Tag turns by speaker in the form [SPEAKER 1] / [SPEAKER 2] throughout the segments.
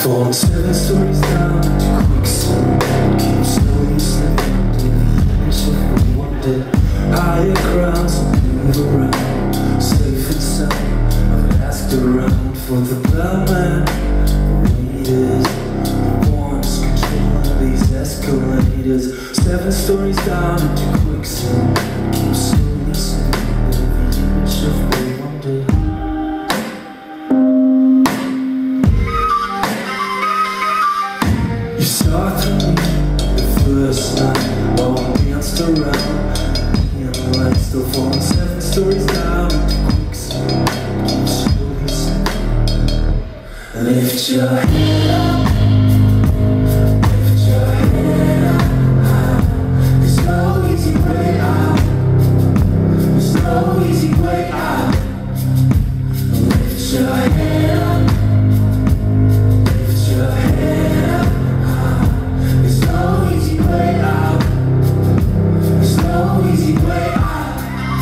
[SPEAKER 1] Falling 7 stories down into quicksand. Keep slowly slipping into the image of wonder. Higher grounds move around, safe and sound. I've asked around for the bellman. The waiters, the ones controlling these escalators. 7 stories down into quicksand. Keep slowly slipping into the image of wonder. You saw through me the first night while we danced around. Neon lights still falling 7 stories down into quicksand. Keep slowly slipping. Lift your head up, lift your head up high. There's no easy way out, there's no easy way out. Lift your head up, lift your head up. There's no easy way out, there's no easy way out.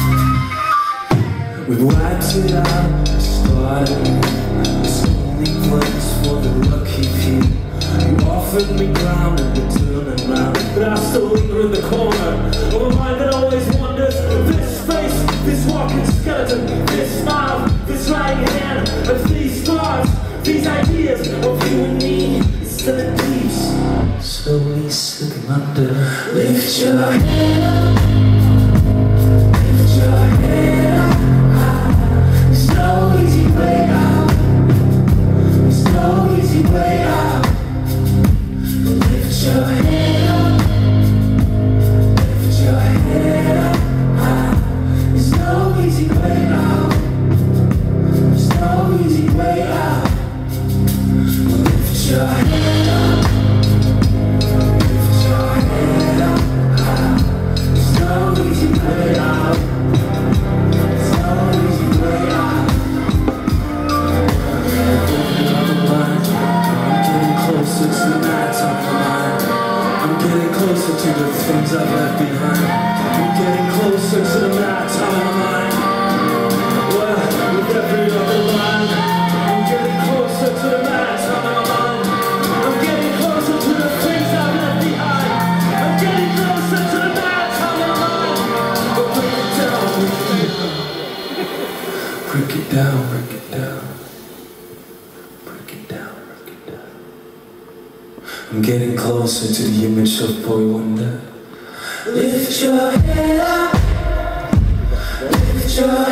[SPEAKER 1] We wiped it out, started this only place for the lucky few. You offered me ground and the turning round, but I still linger in the corner of a mind that always wonders. This face, this walking skeleton, this smile, this right hand, of these thoughts, these ideas of you and me, instead of these slowly slipping under. Lift your head up, lift your head up high. There's no easy way out, there's no easy way out. Lift your head up, lift your head up high. There's no easy way out, there's no easy way out. Lift your head up, lift your head up high. There's no easy way out, there's no easy way out. I'm getting closer to the nights on my mind. I'm getting closer to the things I've left behind. I'm getting closer to the nights on my mind. Well, with every other line, I'm getting closer to the nights on my mind. I'm getting closer to the things I've left behind. I'm getting closer to the nights on my mind. But break it down, break it down, break it down, break it down, break it down. I'm getting closer to the image of boy wonder. Lift your head up, lift your